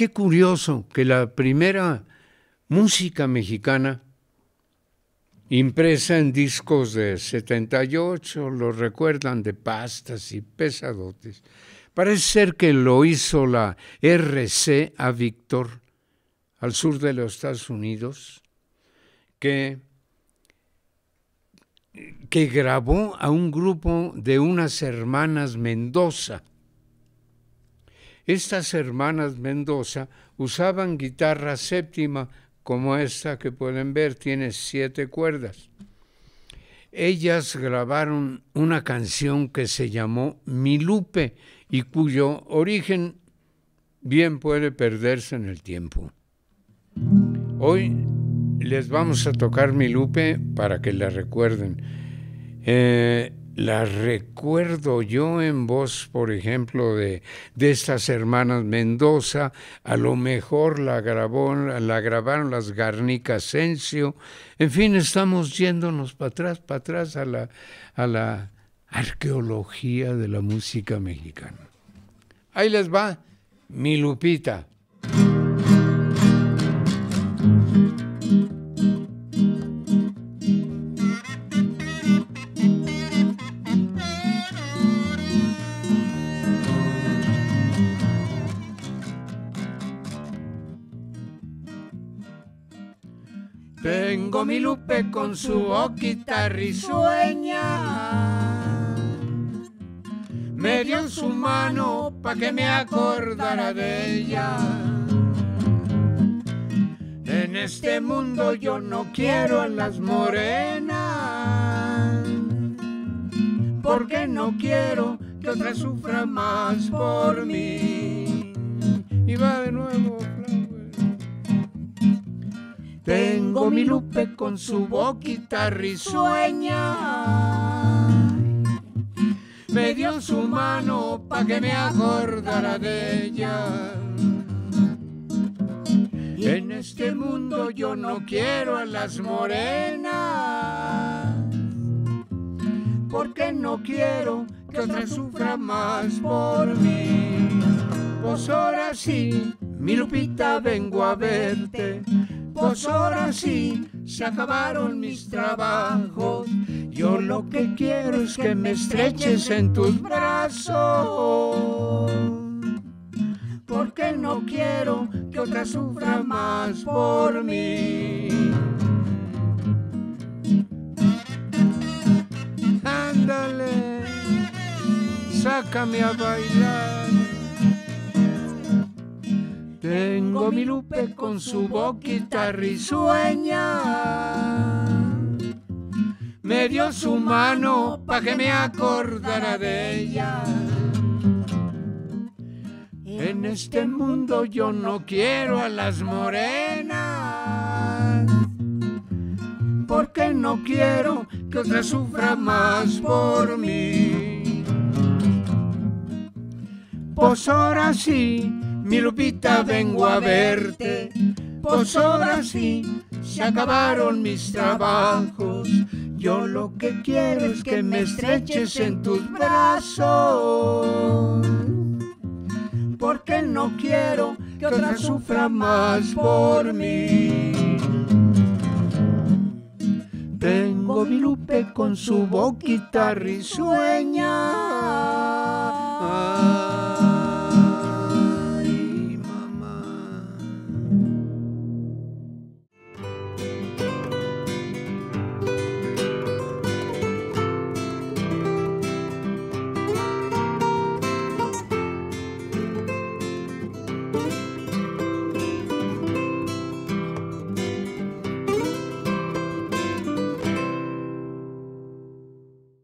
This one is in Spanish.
qué curioso que la primera música mexicana impresa en discos de 78, lo recuerdan, de pastas y pesadotes. Parece ser que lo hizo la RCA Victor, al sur de los Estados Unidos, que grabó a un grupo de unas hermanas Mendoza. Estas hermanas Mendoza usaban guitarra séptima, como esta que pueden ver, tiene 7 cuerdas. Ellas grabaron una canción que se llamó Mi Lupe y cuyo origen bien puede perderse en el tiempo. Hoy les vamos a tocar Mi Lupe para que la recuerden. La recuerdo yo en voz, por ejemplo, de estas hermanas Mendoza. A lo mejor la grabaron las Garnica Asensio. En fin, estamos yéndonos para atrás a la arqueología de la música mexicana. Ahí les va Mi Lupita. Tengo mi Lupe con su boquita risueña, me dio su mano pa' que me acordara de ella. En este mundo yo no quiero a las morenas, porque no quiero que otra sufra más por mí. Y va de nuevo. Tengo mi Lupe con su boquita risueña, me dio su mano pa' que me acordara de ella. En este mundo yo no quiero a las morenas, porque no quiero que otra sufra más por mí. Pues ahora sí, mi Lupita, vengo a verte. Pues ahora sí, se acabaron mis trabajos. Yo lo que quiero es que me estreches en tus brazos, porque no quiero que otra sufra más por mí. Ándale, sácame a bailar. Tengo mi Lupe con su boquita risueña, me dio su mano pa' que me acordara de ella. En este mundo yo no quiero a las morenas, porque no quiero que otra sufra más por mí. Pues ahora sí, mi Lupita, vengo a verte. Pues ahora sí, se acabaron mis trabajos. Yo lo que quiero es que me estreches en tus brazos, porque no quiero que otra sufra más por mí. Tengo mi Lupe con su boquita risueña,